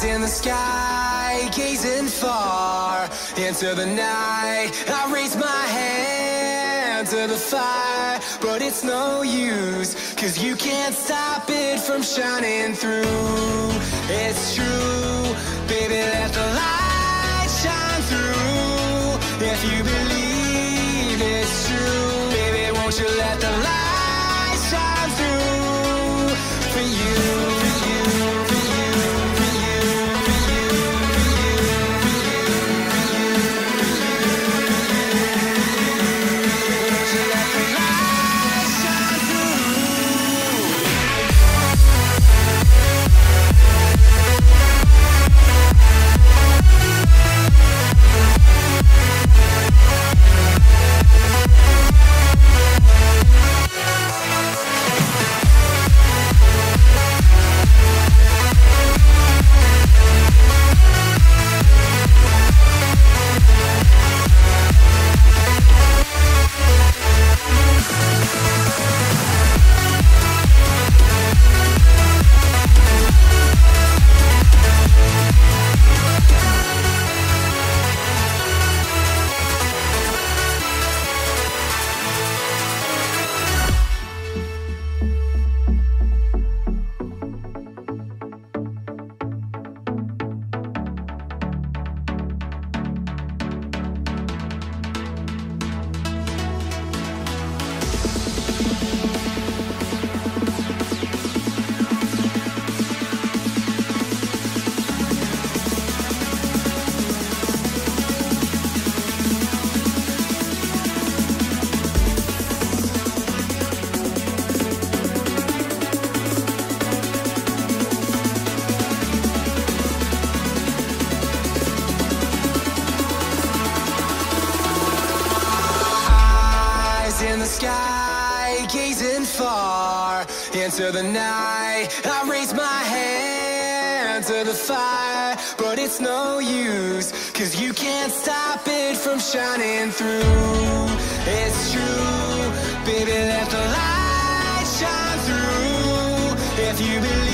in the sky, gazing far into the night. I raise my hand to the fire, but it's no use, 'cause you can't stop it from shining through. It's true, baby, let the light shine through. If you believe it's true, baby, won't you let the light shine through for you, for you, for you, for you, for you, for you, for you, for you, won't you let the light shine through? In the sky, gazing far into the night. I raise my hand to the fire, but it's no use, 'cause you can't stop it from shining through. It's true, baby, let the light shine through. If you believe